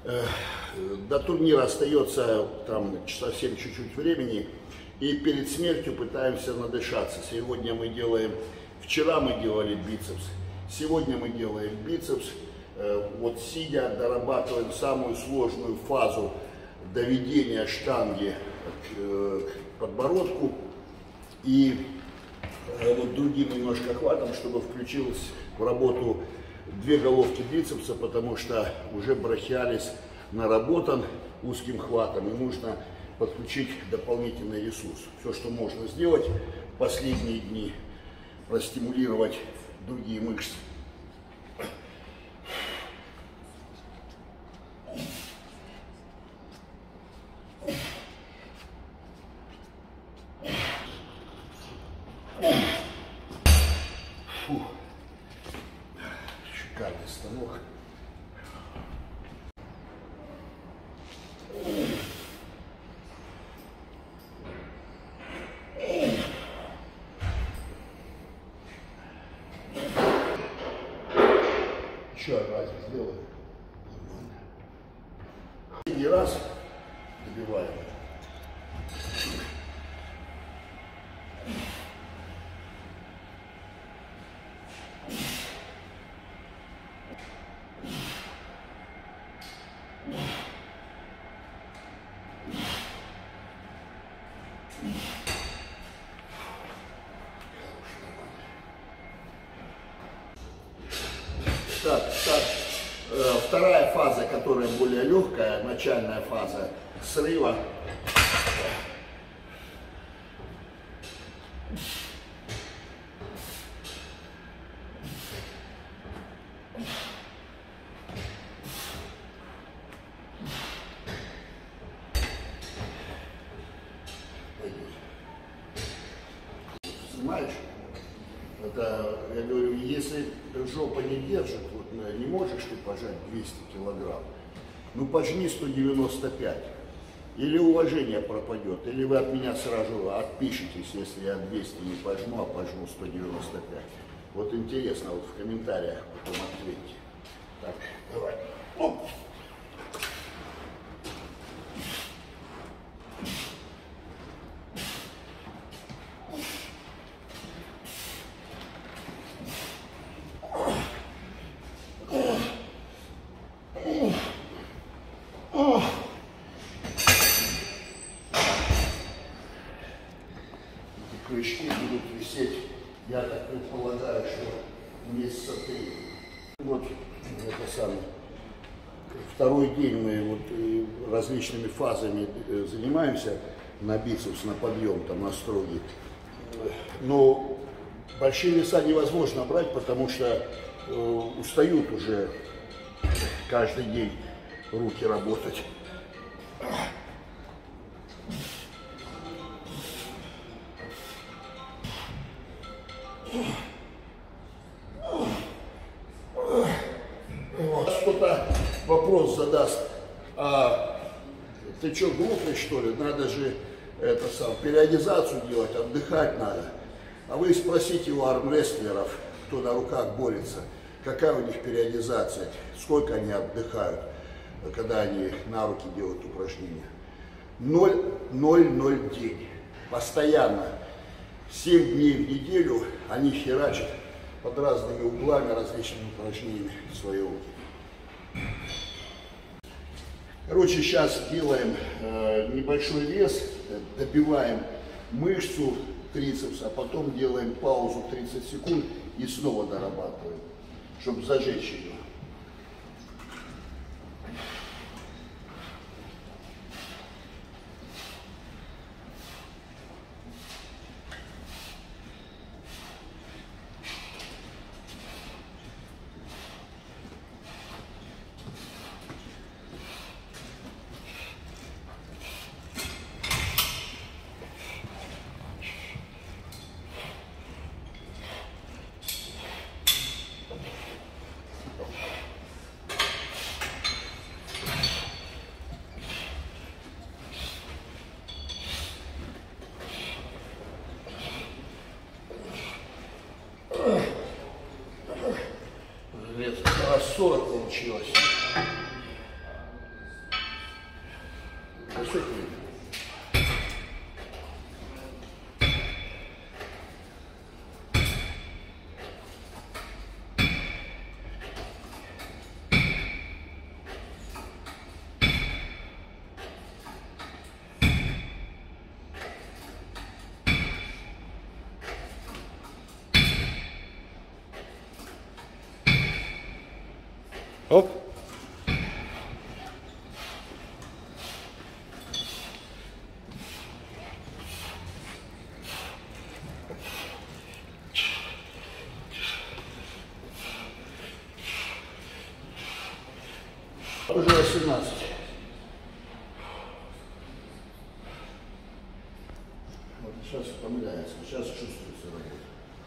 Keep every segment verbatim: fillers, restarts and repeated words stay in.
До турнира остается там совсем чуть-чуть времени, и перед смертью пытаемся надышаться. Сегодня мы делаем, вчера мы делали бицепс, сегодня мы делаем бицепс. Вот сидя дорабатываем самую сложную фазу доведения штанги к подбородку и вот другим немножко хватом, чтобы включилась в работу две головки бицепса, потому что уже брахиалис наработан узким хватом, и нужно подключить дополнительный ресурс. Все, что можно сделать в последние дни, простимулировать другие мышцы. Фу. Шикарный станок. Еще раз сделаем. Нормально. Последний раз добиваем. Так, так, э, вторая фаза, которая более легкая, начальная фаза срыва. Снимаешь? Это, я говорю, если жопа не держит, вот не можешь ты пожать двести килограмм, ну пожми сто девяносто пять. Или уважение пропадет, или вы от меня сразу отпишитесь, если я двести не пожму, а пожму сто девяносто пять. Вот интересно, вот в комментариях потом ответьте. Так, давай. Оп. Крючки будут висеть, я так предполагаю, что месяца три. Вот это самое. Второй день мы вот различными фазами занимаемся на бицепс, на подъем, там, на строги. Но большие веса невозможно брать, потому что э, устают уже каждый день руки работать. Кто-то вопрос задаст: а ты что, глупый, что ли? Надо же это сам, периодизацию делать, отдыхать надо. А вы спросите у армрестлеров, кто на руках борется, какая у них периодизация, сколько они отдыхают, когда они на руки делают упражнения. ноль ноль ноль день. Постоянно. семь дней в неделю они херачат под разными углами, различными упражнениями свои руки. Короче, сейчас делаем э, небольшой вес, добиваем мышцу трицепса, а потом делаем паузу тридцать секунд и снова дорабатываем, чтобы зажечь ее. засек время. Оп. Уже восемнадцать. Вот сейчас помыляется, сейчас чувствуется работа.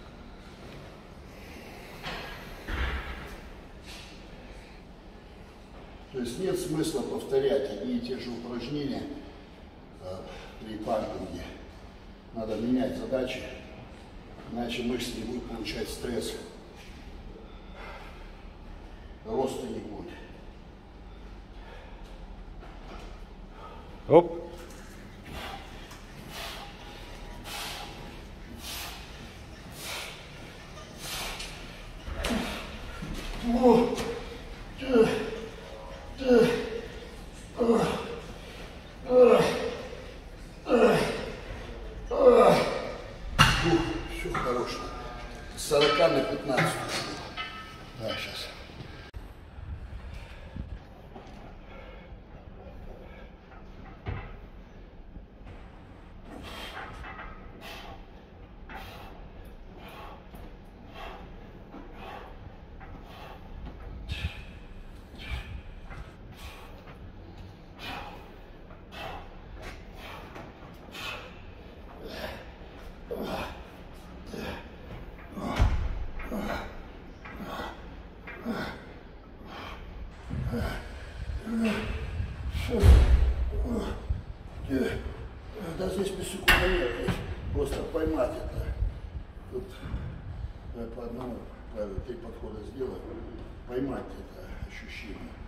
То есть нет смысла повторять одни и те же упражнения э, при пампинге. Надо менять задачи, иначе мышцы не будут получать стресс. Роста не будет. Оп. О, э, э, э, э, э, э. Фух, все хорошо. С сорока на пятнадцать. Да, сейчас. Да здесь без секундомера, просто поймать это. Тут по одному, три подхода сделать, поймать это ощущение.